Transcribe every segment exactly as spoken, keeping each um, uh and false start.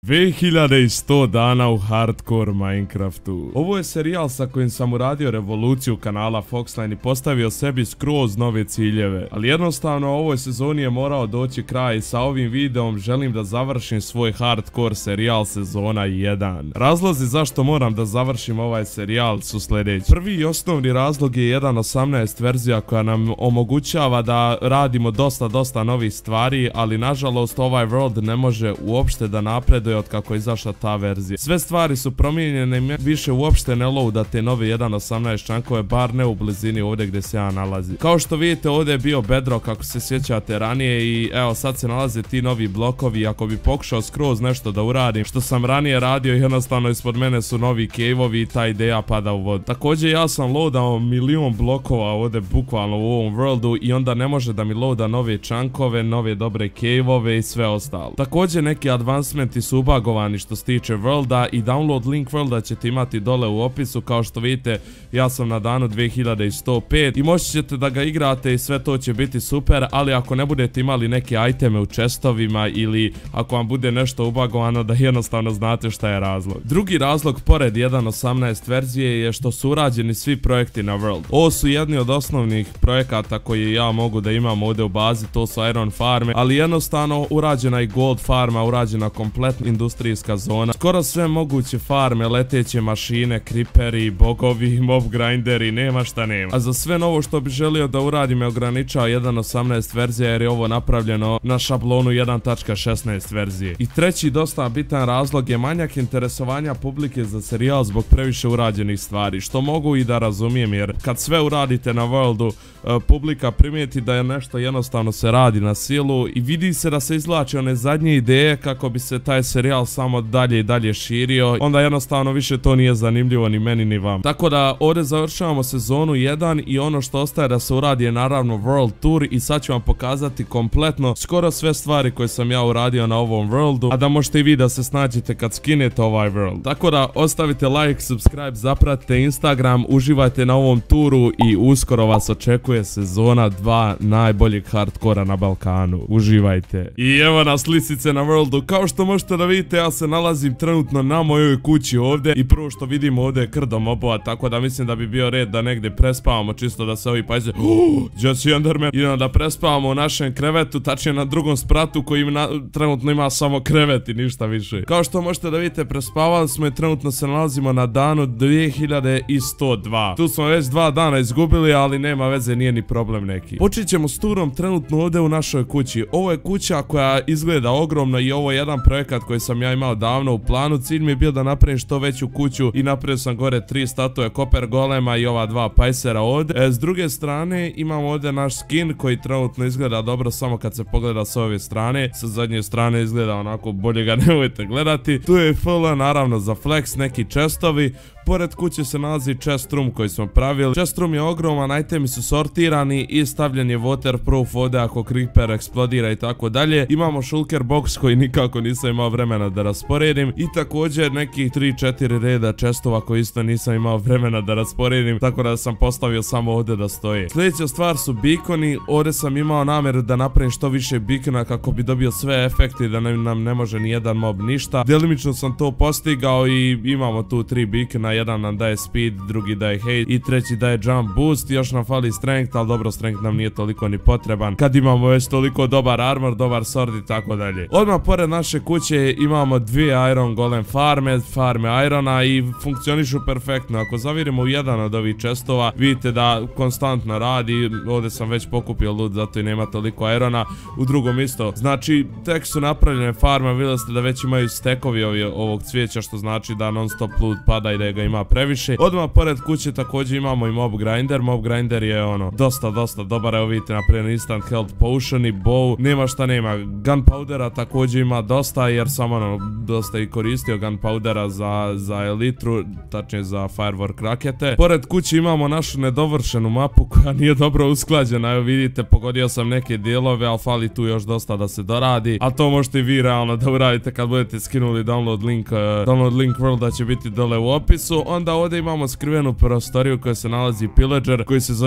dve hiljade sto dana u hardcore Minecraftu. Ovo je serijal sa kojim sam uradio revoluciju kanala Foxline i postavio sebi skroz nove ciljeve. Ali jednostavno ovoj sezoni je morao doći kraj i sa ovim videom želim da završim svoj hardcore serijal sezona jedan. Razlozi zašto moram da završim ovaj serijal su sljedeći. Prvi i osnovni razlog je jedan osamnaest verzija koja nam omogućava da radimo dosta dosta novih stvari, ali nažalost ovaj world ne može uopšte da napreduje od kako je izašla ta verzija. Sve stvari su promijenjene i više uopšte ne loada te nove jedan osamnaest čankove, bar ne u blizini ovdje gdje se ja nalazim. Kao što vidite ovdje je bio bedrock kako se sjećate ranije i evo sad se nalaze ti novi blokovi. Ako bi pokušao skroz nešto da uradim što sam ranije radio, jednostavno ispod mene su novi caveovi i ta ideja pada u vodu. Također ja sam loadao milion blokova ovdje bukvalno u ovom worldu i onda ne može da mi loada nove čankove, nove dobre caveove i sve ostalo. Također neki advancementi su ubagovani što se tiče worlda i download link worlda ćete imati dole u opisu. Kao što vidite ja sam na danu dve hiljade sto pet i moći ćete da ga igrate i sve to će biti super, ali ako ne budete imali neke iteme u chestovima ili ako vam bude nešto ubagovano da jednostavno znate šta je razlog. Drugi razlog pored jedan osamnaest verzije je što su urađeni svi projekti na world. Ovo su jedni od osnovnih projekata koje ja mogu da imam ovdje u bazi, to su iron farme, ali jednostavno urađena i gold farma, urađena kompletna industrijska zona, skoro sve moguće farme, leteće mašine, creeperi, bogovi, mob grinderi, nema šta nema. A za sve novo što bi želio da uradim je ograničao jedan osamnaest verzija jer je ovo napravljeno na šablonu jedan tačka šesnaest verzije. I treći dosta bitan razlog je manjak interesovanja publike za serijal zbog previše urađenih stvari, što mogu i da razumijem jer kad sve uradite na worldu, publika primijeti da je nešto jednostavno se radi na silu i vidi se da se izvlače one zadnje ideje kako bi se taj serijal samo dalje i dalje širio, onda jednostavno više to nije zanimljivo ni meni ni vam. Tako da ovdje završavamo sezonu jedan i ono što ostaje da se uradi je naravno world tour i sad ću vam pokazati kompletno skoro sve stvari koje sam ja uradio na ovom worldu, a da možete i vi da se snađete kad skinete ovaj world. Tako da ostavite like, subscribe, zapratite Instagram, uživajte na ovom turu i uskoro vas očekuje sezona dva najboljeg hardkora na Balkanu. Uživajte. I evo nas lisice na worldu. Kao što možete da vidite ja se nalazim trenutno na mojoj kući ovdje i prvo što vidim ovdje je krdo mobova, tako da mislim da bi bio red da negdje prespavamo čisto da se ovi pazite. Jesse Enderman. Idemo da prespavamo u našem krevetu, tačnije na drugom spratu koji na, trenutno ima samo krevet i ništa više. Kao što možete da vidite prespavali smo i trenutno se nalazimo na danu dve hiljade sto dva. Tu smo već dva dana izgubili, ali nema veze, nije ni problem neki. Počet ćemo s turom trenutno ovdje u našoj kući. Ovo je kuća koja izgleda ogromno i ovo je jedan projekat koji sam ja imao davno u planu. Cilj mi je bio da napravim što veću kuću i napravio sam gore tri statue Copper Golema i ova dva Pajsera ovdje. E, s druge strane imamo ovdje naš skin koji trenutno izgleda dobro samo kad se pogleda s ove strane. Sa zadnje strane izgleda onako, bolje ga ne možete gledati. Tu je F L naravno za flex, neki chestovi. Pored kuće se nalazi chest room koji smo pravili. Chest room je ogroman, itemi su sortirani i stavljen je waterproof ovdje ako creeper eksplodira i tako dalje. Imamo shulker box koji nikako nisam imao vremena da rasporedim i također nekih tri četiri reda chestova koji isto nisam imao vremena da rasporedim, tako da sam postavio samo ovdje da stoje. Sljedeća stvar su beaconi. Ovdje sam imao namjeru da napravim što više beacona kako bi dobio sve efekte da nam ne može ni jedan mob ništa. Delimično sam to postigao i imamo tu tri beacona. Jedan nam daje speed, drugi daje hate i treći daje jump boost. Još nam fali strength, ali dobro, strength nam nije toliko ni potreban kad imamo već toliko dobar armor, dobar sword i tako dalje. Odmah pored naše kuće imamo dvije iron golem farme, farme irona i funkcionišu perfektno. Ako zavirimo u jedan od ovih chestova vidite da konstantno radi. Ovdje sam već pokupio loot, zato i nema toliko irona. U drugom isto. Znači tek su napravljene farme, vidjeli ste da već imaju stekovi ovog cvijeća, što znači da non stop loot pada i da ga ima previše. Odmah pored kuće također imamo i mob grinder. Mob grinder je ono dosta dosta dobar. Evo vidite naprijed instant health potion i bow, nema šta nema. Gunpowdera također ima dosta jer sam ono dosta i koristio gunpowdera za, za elitru, tačnije za firework rakete. Pored kuće imamo našu nedovršenu mapu koja nije dobro usklađena. Evo vidite, pogodio sam neke dijelove, ali fali tu još dosta da se doradi, a to možete i vi realno da uradite kad budete skinuli download link. Uh, download link worlda će biti dole u opisu. Onda ovdje imamo skrivenu prostoriju koja se nalazi pillager koji se zove Miša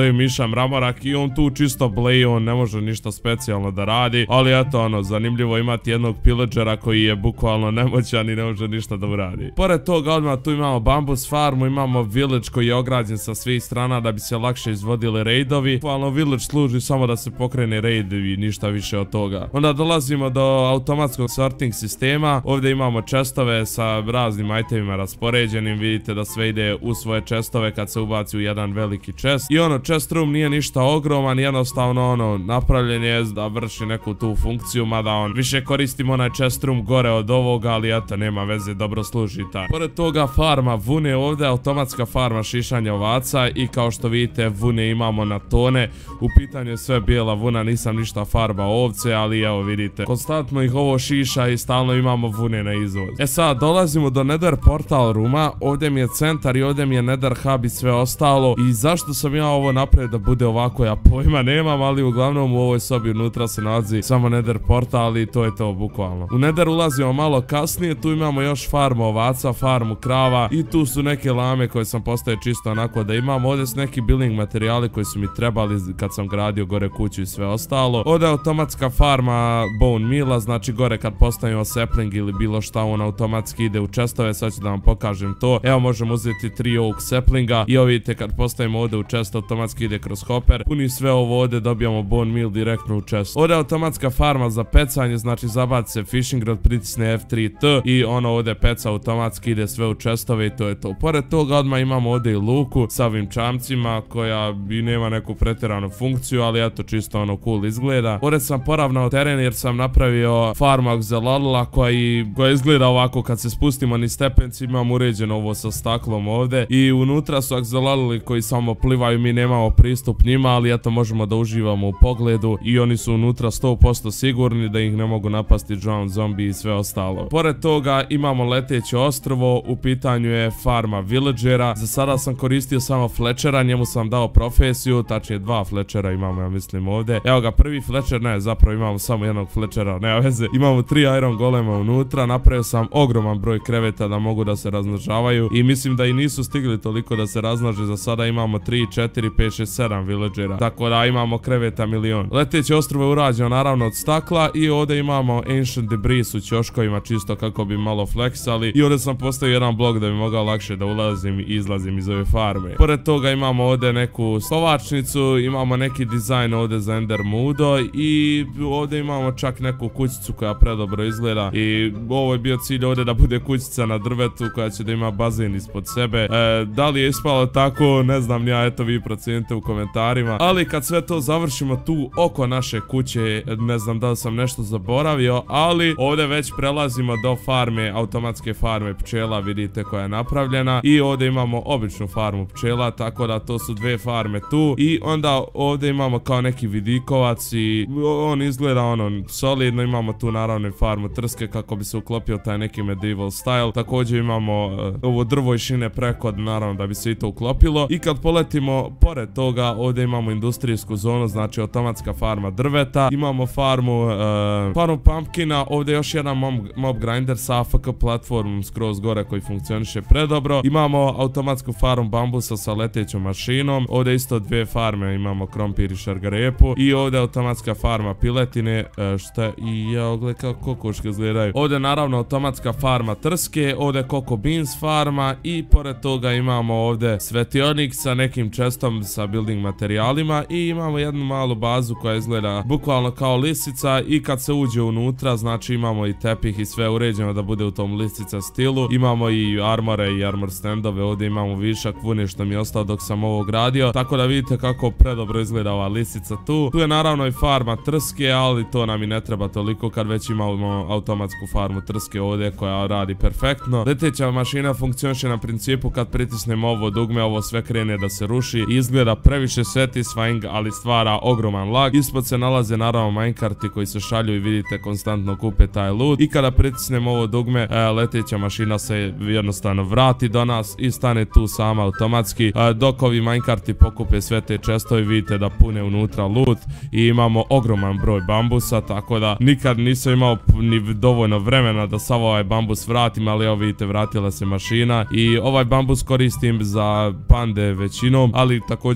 mramorak i on tu čisto bleji, on ne može ništa specijalno da radi, ali eto ono, zanimljivo imati jednog pillagera koji je bukvalno nemoćan i ne može ništa da uradi. Pored toga odmah tu imamo bambus farmu, imamo village koji je ograđen sa svih strana da bi se lakše izvodili raidovi. Bukvalno village služi samo da se pokrene raid i ništa više od toga. Onda dolazimo do automatskog sorting sistema, ovdje imamo chestove sa raznim itemima raspoređenim, vidite da sve ide u svoje chestove kad se ubaci u jedan veliki chest. I ono, chest room nije ništa ogroman, jednostavno ono, napravljen je da vrši neku tu funkciju, mada on više koristimo onaj chest room gore od ovoga, ali eto, nema veze, dobro služi taj. Pored toga farma vune ovdje, automatska farma šišanja ovaca i kao što vidite vune imamo na tone, u pitanju je sve bijela vuna, nisam ništa farba ovce, ali evo vidite, konstantno ih ovo šiša i stalno imamo vune na izvoz. E sad, dolazimo do Nether portal rooma, ovdje mi je centar i ovdje mi je Nether hub i sve ostalo i zašto sam ja ovo napravio da bude ovako, ja pojma nemam, ali uglavnom u ovoj sobi unutra se nalazi samo Nether portal i to je to bukvalno. U Nether ulazimo malo kasnije, tu imamo još farmu ovaca, farmu krava i tu su neke lame koje sam postavio čisto onako da imam, ovdje su neki building materijali koji su mi trebali kad sam gradio gore kuću i sve ostalo. Ovdje je automatska farma bone meala, znači gore kad postavimo sapling ili bilo šta on automatski ide u chestove, sad ću da vam pokažem to. Evo možemo uzeti tri oak saplinga i ovo vidite kad postavimo ovdje u chest automatski ide kroz hopper, puni sve ovo ovdje, dobijamo bone meal direktno u chest. Ovdje je automatska farma za pecanje, znači zabaci se fishing rod, pritisne F tri T i ono ovdje peca automatski ide sve u chestove i to je to. Pored toga odmah imamo ovdje i luku sa ovim čamcima koja i nema neku pretjeranu funkciju, ali eto čisto ono cool izgleda. Ovdje sam poravnao teren jer sam napravio farmu Axolotla koji, koja izgleda ovako kad se spustimo ni stepenci, imam uređeno ovo sa staklom ovdje i unutra su Axolotli koji samo plivaju, mi nemamo pristup njima, ali eto možemo da uživamo u pogledu i oni su unutra sto posto sigurni da ih ne mogu napasti drown zombi i sve ostalo. Pored toga imamo leteće ostrvo, u pitanju je farma villagera, za sada sam koristio samo Fletchera, njemu sam dao profesiju, tačnije dva Fletchera imamo ja mislim ovdje. Evo ga, prvi Fletcher, ne, zapravo imamo samo jednog Fletchera, nema veze, imamo tri iron golema unutra, napravio sam ogroman broj kreveta da mogu da se razmnožavaju i mislim da i nisu stigli toliko da se razmnože, za sada imamo tri, četiri, pet, šest, sedam villagera, tako da imamo kreveta milion. Leteće ostrvo je urađeno naravno od stakla i ovdje imamo ancient debris u ćoškovima čisto kako bi malo fleksali i ovdje sam postavio jedan blok da bi mogao lakše da ulazim i izlazim iz ove farme. Pored toga imamo ovdje neku stovačnicu, imamo neki dizajn ovdje za Ender Mudo i ovdje imamo čak neku kućicu koja predobro izgleda i ovo je bio cilj ovdje da bude kućica na drvetu koja će da ima bazen ispod sebe. E, da li je ispalo tako, ne znam ja, eto vi procijenite u komentarima, ali kad sve to završimo tu oko naše kuće, ne znam da li sam nešto zaboravio, ali ovdje već prelazimo do farme, automatske farme pčela, vidite koja je napravljena i ovdje imamo običnu farmu pčela, tako da to su dve farme tu i onda ovdje imamo kao neki vidikovac i on izgleda ono solidno, imamo tu naravno farmu trske kako bi se uklopio taj neki medieval style, također imamo uh, ovo drvo i šine preko naravno da bi se i to uklopilo i kad poletimo pored toga ovdje imamo industrijsku zonu, znači automatska farma drveta, imamo farmu uh, farmu pumpkina, ovdje još jedan mob, mob grinder sa A F K platformom skroz gore koji funkcioniše predobro, imamo automatsku farmu bambusa sa letećom mašinom, ovdje isto dvije farme, imamo krompir i šargarepu i ovdje automatska farma piletine, uh, šta i ja ogled kako kokoške izgledaju, ovdje naravno automatska farma trske, ovdje Coco Beans farma i pored toga imamo ovdje svetionik sa nekim chestom sa building materijalima i imamo jednu malu bazu koja izgleda bukvalno kao lisica i kad se uđe unutra znači imamo i tepih i sve uređeno da bude u tom lisica stilu, imamo i armore i armor standove, ovdje imamo višak vune što mi je ostao dok sam ovo gradio, tako da vidite kako predobro izgleda ova lisica tu. Tu je naravno i farma trske, ali to nam i ne treba toliko kad već imamo automatsku farmu trske ovdje koja radi perfektno. Leteća mašina funkcioniše na principu kad pritisnemo ovo dugme, ovo sve krene da se ruši i izgleda previše satisfying, ali stvara ogroman lag. Ispod se nalaze naravno minecarti koji se šalju i vidite konstantno kupe taj loot i kada pritisnemo ovo dugme leteća mašina se jednostavno vrati do nas i stane tu sama automatski, dok ovi minecarti pokupe sve te chestove, vidite da pune unutra loot i imamo ogroman broj bambusa, tako da nikad nisam imao ni dovoljno vremena da sav ovaj bambus vratim, ali evo vidite vratila se mašina i ovaj bambus koristim za pande većinom, ali također koristim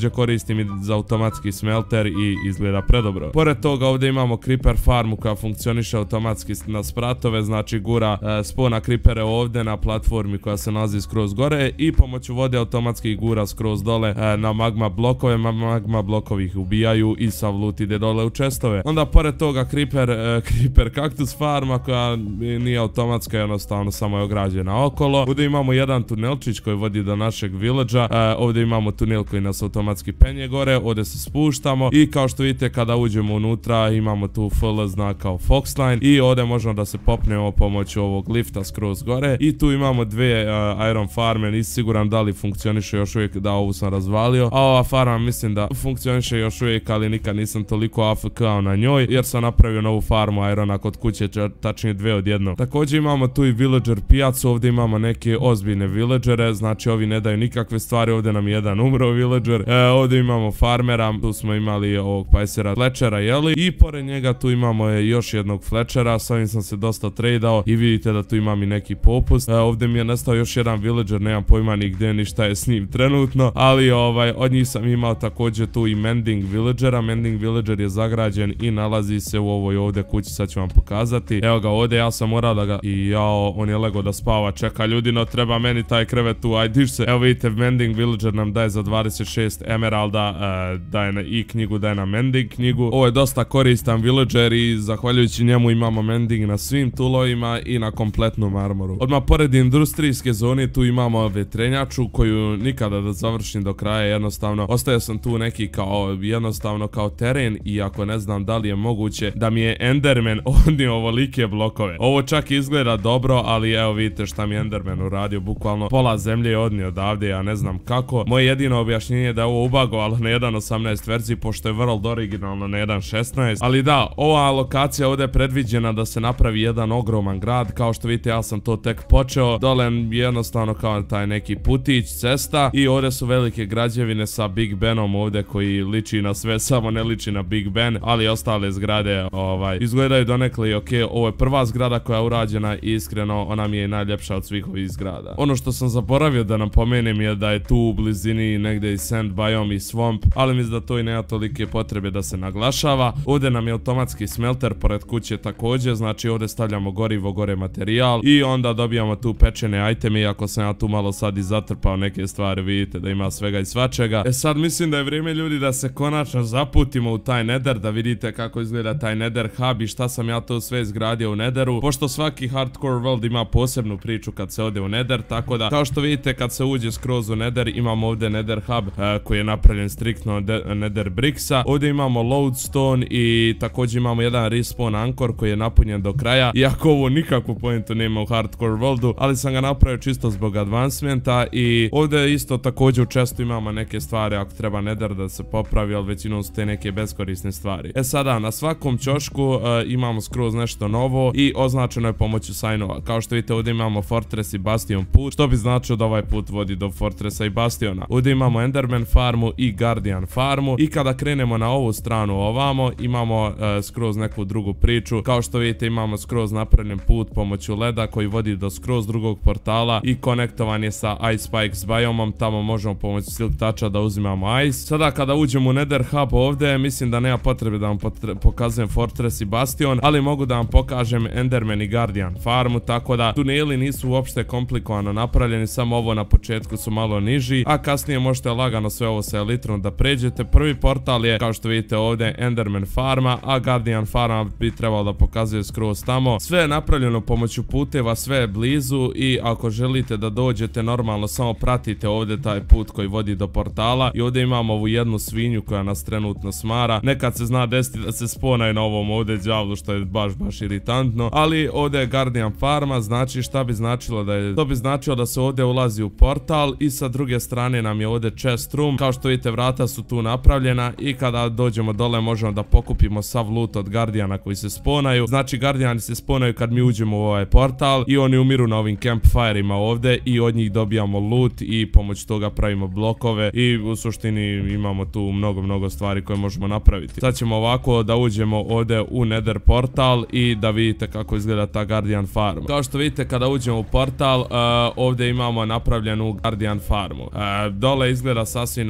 koristim i za automatski smelter i izgleda predobro. Pored toga ovdje imamo creeper farmu koja funkcioniše automatski na spratove, znači gura e, spona creepere ovdje na platformi koja se nalazi skroz gore i pomoću vode automatski gura skroz dole e, na magma blokove, magma blokovi ih ubijaju i sav loot ide dole u chestove. Onda pored toga creeper, e, creeper cactus farma koja nije automatska, jednostavno samo je ograđena okolo. Ovdje imamo jedan tunelčić koji vodi do našeg villagea, e, ovdje imamo tunel koji nas automatski penje gore, ovdje se spuštamo i kao što vidite kada uđemo unutra imamo tu F L znak kao Foxline i ovdje možemo da se popnemo pomoću ovog lifta skroz gore i tu imamo dvije uh, iron farme, nisi siguran da li funkcioniše još uvijek, da ovu sam razvalio, a ova farma mislim da funkcioniše još uvijek, ali nikad nisam toliko A F K-ao na njoj jer sam napravio novu farmu irona kod kuće, tačnije dve odjednom. Također imamo tu i villager pijacu, ovdje imamo neke ozbiljne villagere, znači ovi ne daju nikakve stvari, ovdje nam je jedan umro villager, e, ovdje imamo farmera, tu smo imali ovog pajsera Fletchera, jeli, i pored njega tu imamo još jednog Fletchera, s ovim sam se dosta tradao i vidite da tu imam i neki popust. E, ovdje mi je nestao još jedan villager, nemam pojma ni gdje ni šta je s njim trenutno, ali ovaj, od njih sam imao također tu i mending villagera. Mending villager je zagrađen i nalazi se u ovoj ovdje kući, sad ću vam pokazati. Evo ga ovdje, ja sam morao da ga, i jao, on je lego da spava, čeka ljudi, no treba meni taj krevet tu, aj diš se. Evo vidite, mending villager nam daje za dvadeset šest emeralda, e, daje na i knjigu, daje na mending knjigu. Ovo je dosta koristan villager i zahvaljujući njemu imamo mending na svim tulovima i na kompletnom armoru. Odmah pored industrijske zone tu imamo vetrenjaču koju nikada da završim do kraja, jednostavno ostaje sam tu neki kao jednostavno kao teren, iako ne znam da li je moguće da mi je Enderman odnio ovolike blokove. Ovo čak izgleda dobro, ali evo vidite šta mi je Enderman uradio, bukvalno pola zemlje je odnio odavde, ja ne znam kako. Moje jedino objašnjenje je da je ovo ubagovalo na jedan osamnaest verziji, pošto je World originalno na jedan šesnaest, ali da, ova lokacija ovdje je predviđena da se napravi jedan ogroman grad, kao što vidite ja sam to tek počeo, dole jednostavno kao taj neki putić, cesta i ovdje su velike građevine sa Big Benom ovdje koji liči na sve, samo ne liči na Big Ben, ali ostale zgrade ovaj, izgledaju donekle i ok. Ovo je prva zgrada koja je urađena i iskreno ona mi je najljepša od svih ovih zgrada. Ono što sam zaboravio da napomenem je da je tu u blizini negdje i Sand Biome i Swamp, ali mislim da to i nema tolike potrebe da se naglašava. Ovdje nam je automatski smelter pored kuće također, znači ovdje stavljamo gorivo, gore materijal i onda dobijamo tu pečene iteme, iako sam ja tu malo sad i zatrpao neke stvari, vidite da ima svega i svačega. E sad mislim da je vrijeme ljudi da se konačno zaputimo u taj Nether, da vidite kako izgleda taj Nether hub i šta sam ja to sve izgradio u Netheru, pošto svaki hardcore world ima posebnu priču kad se ode u Nether, tako da kao što vidite kad se uđe skroz u Nether imamo ovdje Nether hub e, koji je napravljen striktno od Nether bricksa, ovdje imamo lodestone i također imamo jedan respawn ankor koji je napunjen do kraja, iako ovo nikakvu pointu nema u hardcore worldu, ali sam ga napravio čisto zbog advancementa i ovdje isto također u chestu imamo neke stvari ako treba Nether da se popravi, ali većinom su te neke beskorisne stvari. E sada, na svakom ćošku uh, imamo skroz nešto novo i označeno je pomoću sajnova. Kao što vidite ovdje imamo Fortress i Bastion put, što bi značilo da ovaj put vodi do Fortressa i Bastiona. Ovdje imamo Enderman farmu i Guardian farmu i kada krenemo na ovu stranu ovamo imamo uh, skroz neku drugu priču. Kao što vidite imamo skroz napravljen put pomoću leda koji vodi do skroz drugog portala i konektovan je sa Ice Spikes biomom, tamo možemo pomoću Silk Toucha da uzimamo ice. Sada kada uđemo u Nether hub ovdje, mislim da nema potrebe da vam pokazujem Fortress i Bastion, ali mogu da vam pokažem Enderman i Guardian farmu, tako da tuneli nisu uopšte komplikovano napravljeni, samo ovo na početku su malo niži, a kasnije možete lagano sve ovo sa elitrom da pređete. Prvi portal je, kao što vidite ovdje, Enderman farma, a Guardian farma bi trebalo da pokazuje skroz tamo. Sve je napravljeno pomoću puteva, sve je blizu i ako želite da dođete normalno samo pratite ovdje taj put koji vodi do portala i ovdje imamo ovu jednu svinju koja nas trenutno smara. Nekad se zna desiti da se sponaju na ovom ovdje đavlu što je baš baš iritantno, ali ovdje je Guardian farma, znači šta bi značilo da je, to bi značilo da se ovdje ulazi u portal i sa druge strane nam je ovdje chest room. Kao što vidite vrata su tu napravljena i kada dođemo dole možemo da pokupimo sav loot od Guardiana koji se sponaju. Znači Guardiani se sponaju kad mi uđemo u ovaj portal i oni umiru na ovim campfire-ima ovdje i od njih dobijamo loot i pomoć toga pravimo blokove i u suštini imamo tu mnogo mnogo stvari koje možemo napraviti. Sad ćemo ovako da uđemo ovdje u Nether portal i da vidite kako izgleda ta Guardian farma. Kao što vidite kada uđemo u portal uh, ovdje imamo napravljenu Guardian farmu. Uh, dole izgleda sasvim normalno,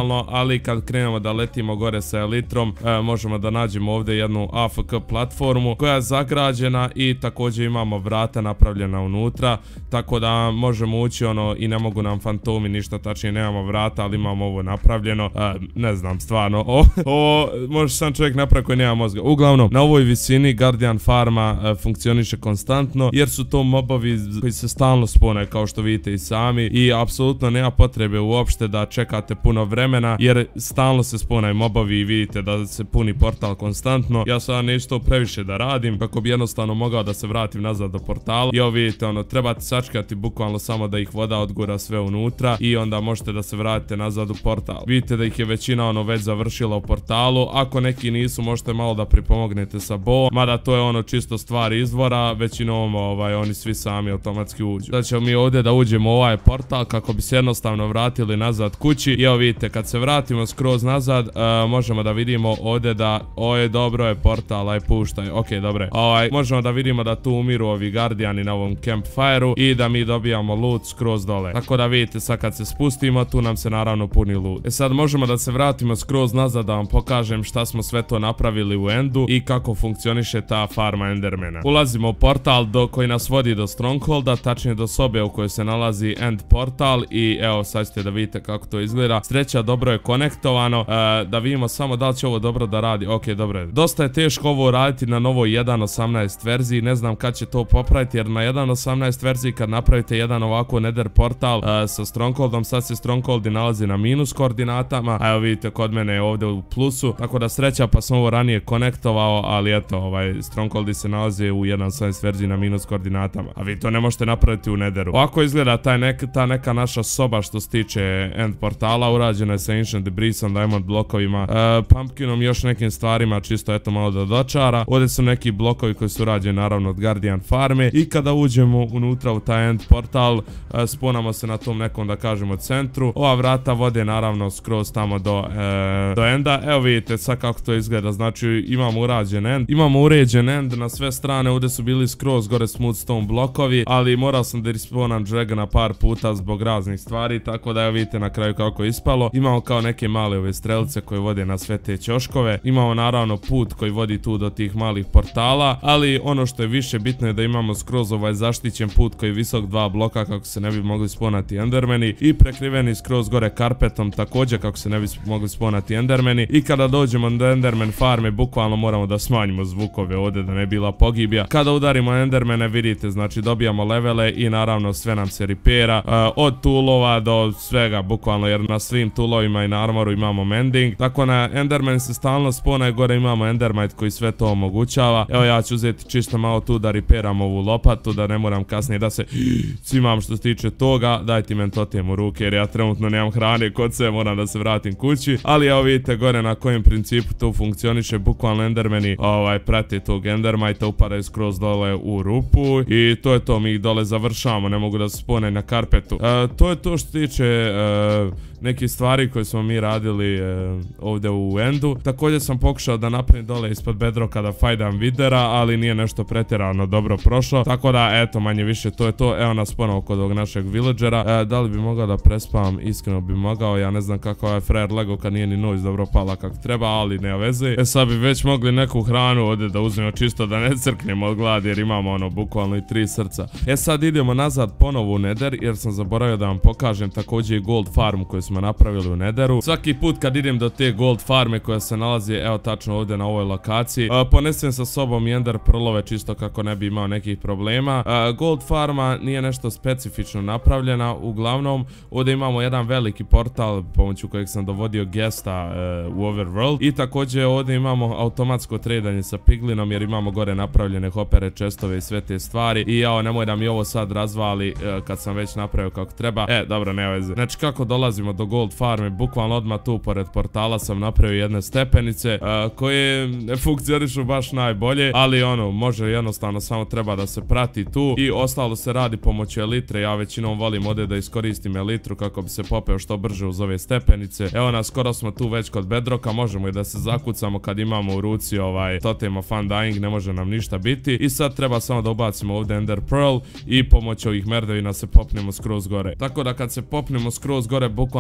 bukvalno, ali kad krenemo da letimo gore sa elitrom, e, možemo da nađemo ovdje jednu A F K platformu koja je zagrađena i također imamo vrata napravljena unutra, tako da možemo ući ono i ne mogu nam fantomi ništa, tačnije nemamo vrata, ali imamo ovo napravljeno, e, ne znam stvarno, o, o, može sam čovjek napraviti koji nema mozga. Uglavnom, na ovoj visini Guardian farma e, funkcioniše konstantno, jer su to mobovi koji se stalno spone, kao što vidite i sami, i apsolutno nema potrebe uopšte da čekate puno vremena, jer stalno se sponaju mobovi i vidite da se puni portal konstantno. Ja sada neću to previše da radim, kako bi jednostavno mogao da se vratim nazad do portala. I ovo vidite, ono, trebate sačekati bukvalno samo da ih voda odgura sve unutra i onda možete da se vratite nazad u portal. Vidite da ih je većina ono već završila u portalu, ako neki nisu možete malo da pripomognete sa bo, mada to je ono čisto stvar izvora, većinom ovaj, oni svi sami automatski uđu. Sad ćemo mi ovdje da uđemo u ovaj portal kako bi se jednostavno vratili nazad kući. I evo vidite, kad se vratimo skroz nazad, uh, možemo da vidimo ovdje da, oje dobro je portal, aj puštaj, ok, dobre. Ovaj, možemo da vidimo da tu umiru ovi Guardiani na ovom campfire-u i da mi dobijamo loot skroz dole. Tako da vidite, sad kad se spustimo, tu nam se naravno puni loot. E sad možemo da se vratimo skroz nazad da vam pokažem šta smo sve to napravili u endu i kako funkcioniše ta farma endermana. Ulazimo u portal do koji nas vodi do strongholda, tačnije do sobe u kojoj se nalazi end portal i evo sad ćete da vidite kako to izgleda. Sreća, dobro je konektovano, e, da vidimo samo da li će ovo dobro da radi. Ok, dobro je. Dosta je teško ovo raditi na novoj jedan osamnaest verziji, ne znam kad će to popraviti, jer na jedan osamnaest verziji kad napravite jedan ovako nether portal e, sa strongholdom, sad se strongholdi nalazi na minus koordinatama, a evo vidite kod mene je ovdje u plusu, tako da sreća pa sam ovo ranije konektovao, ali eto, ovaj strongholdi se nalaze u jedan osamnaest verziji na minus koordinatama, a vi to ne možete napraviti u netheru. Ovako izgleda taj nek, ta neka naša soba što se tiče end portala, urađena je sa ancient debrisom, diamond blokovima, e, pumpkinom, još nekim stvarima, čisto eto malo da dočara. Ovdje su neki blokovi koji su urađeni naravno od Guardian farme i kada uđemo unutra u taj end portal, e, sponamo se na tom nekom da kažemo centru. Ova vrata vode naravno skroz tamo do, e, do enda. Evo vidite sad kako to izgleda, znači imamo urađen end, imamo uređen end na sve strane, ovdje su bili skroz gore smooth stone blokovi, ali morao sam da respawnam Dragona par puta zbog raznih stvari, tako da evo vidite na kraju kako je ispalo. Imamo kao neke male ove strelce koje vode na sve te ćoškove, imamo naravno put koji vodi tu do tih malih portala, ali ono što je više bitno je da imamo skroz ovaj zaštićen put koji je visok dva bloka kako se ne bi mogli sponati endermeni i prekriveni skroz gore karpetom također kako se ne bi mogli sponati endermeni. I kada dođemo do enderman farme bukvalno moramo da smanjimo zvukove ovdje da ne bila pogibija. Kada udarimo endermene vidite, znači dobijamo levele i naravno sve nam se ripera, uh, od toolova do svega bukvalno, jer na svim toolovima i na armoru imamo mending, tako na enderman se stalno spona i gore imamo endermite koji sve to omogućava. Evo ja ću uzeti čisto malo tu da riperam ovu lopatu da ne moram kasnije da se cimam što se tiče toga. Dajte men totem u ruke jer ja trenutno nemam hrane kod se, moram da se vratim kući, ali evo vidite gore na kojem principu to funkcioniše, bukvalno endermeni ovaj prate tog endermite, upadaju skroz dole u rupu i to je to, mi ih dole završamo, ne mogu da se spone na karpetu. E, to je to što tiče e, neki stvari koje smo mi radili e, ovdje u endu. Također sam pokušao da napravim dole ispod bedroka da fajdam videra, ali nije nešto pretjerano dobro prošlo, tako da eto manje više to je to. Evo nas ponovo kod ovog našeg villagera. E, da li bi mogao da prespavam? Iskreno bi mogao, ja ne znam kako je frajer lego kad nije ni noć dobro pala kako treba, ali ne veze. E sad bi već mogli neku hranu ovdje da uzmemo čisto da ne crknemo od gladi jer imamo ono bukvalno i tri srca. E sad idemo nazad ponovo u nether jer sam zaboravio da vam pokažem također i gold farmu koju smo napravili u netheru. Svaki put kad idem do te gold farme koja se nalazi evo tačno ovdje na ovoj lokaciji, uh, ponesem sa sobom i ender prlove čisto kako ne bi imao nekih problema. Uh, gold farma nije nešto specifično napravljena, uglavnom ovdje imamo jedan veliki portal pomoću kojeg sam dovodio gesta uh, u Overworld i također ovdje imamo automatsko tradanje sa piglinom jer imamo gore napravljene hopere, chestove i sve te stvari i jao nemoj da mi ovo sad razvali uh, kad sam već napravio kako treba. E dobro, ne veze. Znači kako dolazimo do gold farme, bukvalno odmah tu pored portala sam napravio jedne stepenice uh, koje ne funkcionišu baš najbolje, ali ono može jednostavno samo treba da se prati tu i ostalo se radi pomoću elitre. Ja većinom volim ovdje da iskoristim elitru kako bi se popeo što brže uz ove stepenice. Evo nas, skoro smo tu već kod bedroka, možemo i da se zakucamo kad imamo u ruci ovaj totem of undying, ne može nam ništa biti i sad treba samo da ubacimo ovdje ender pearl i pomoću ovih merdevina se popnemo skroz gore. Tako da kad se popnemo skroz gore bukvalno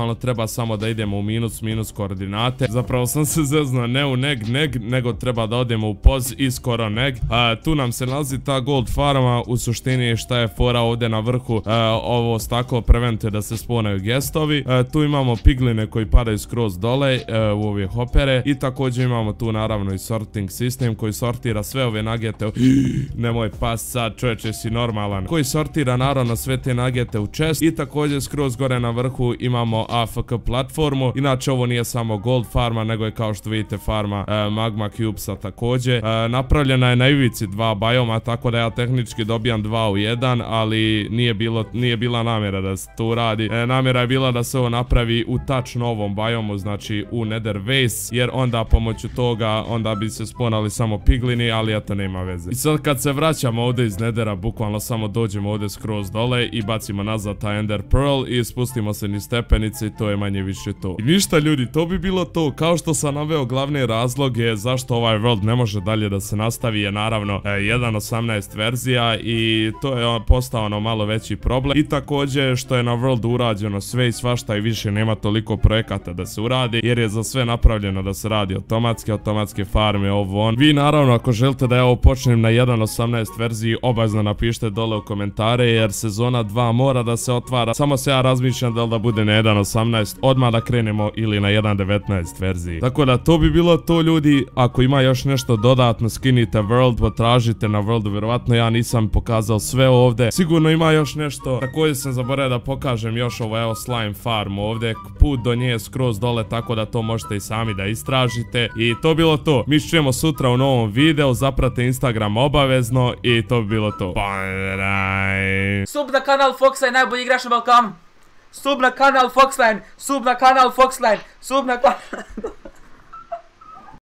bukvalno treba samo da idemo u minus minus koordinate. Zapravo sam se zeznuo, ne u neg neg, nego treba da odemo u poz i skoro neg. Uh, tu nam se nalazi ta gold farma, u suštini šta je fora ovdje na vrhu, uh, ovo staklo preventuje da se spawnaju gestovi. Uh, tu imamo pigline koji padaju skroz dole uh, u ove hopere i također imamo tu naravno i sorting sistem koji sortira sve ove nagete. Nemoj pas sad, čovječe, si normalan. Koji sortira naravno sve te nagete u chest i također skroz gore na vrhu imamo A F K platformu. Inače ovo nije samo gold farma, nego je kao što vidite farma uh, magma cubesa također. Uh, napravljena je na ivici dva bioma, tako da ja tehnički dobijam dva u jedan, ali nije bilo, nije bila namjera da se to radi. E, namjera je bila da se ovo napravi u touch novom biomu, znači u Nether Vase, jer onda pomoću toga onda bi se spawnali samo piglini, ali eto nema veze. I sad kad se vraćamo ovdje iz Nethera, bukvalno samo dođemo ovdje skroz dole i bacimo nazad taj Ender Pearl i spustimo se niz stepenice i to je manje više to. I ništa ljudi, to bi bilo to. Kao što sam naveo glavne razloge zašto ovaj world ne može dalje da se nastavi je naravno e, jedan osamnaest verzija i to je postao ono malo veći problem. I također što je na worldu urađeno sve i svašta i više nema toliko projekata da se uradi, jer je za sve napravljeno da se radi automatske, automatske farme, ovo on. Vi naravno ako želite da ja ovo počnem na jedan osamnaest verziji, obavezno napišite dole u komentare, jer sezona dva mora da se otvara. Samo se ja razmišljam da li da bude na jedan osamnaest, odmah da krenemo ili na jedan devetnaest verziji. Tako da to bi bilo to ljudi. Ako ima još nešto dodatno, skinite world, potražite na worldu, vjerovatno ja nisam pokazao sve ovdje. Sigurno ima još nešto. Također sam zaboravio da pokažem još ovo, evo slime farm ovdje. Put do nje je skroz dole, tako da to možete i sami da istražite. I to bilo to. Mi ćemo sutra u novom videu, zaprate Instagram obavezno i to bi bilo to. Bye. Sub na kanal Foxline, najbolji igrač na Balkanu. Sub na kanal Foxline, sub na kanal Foxline, sub na kanal...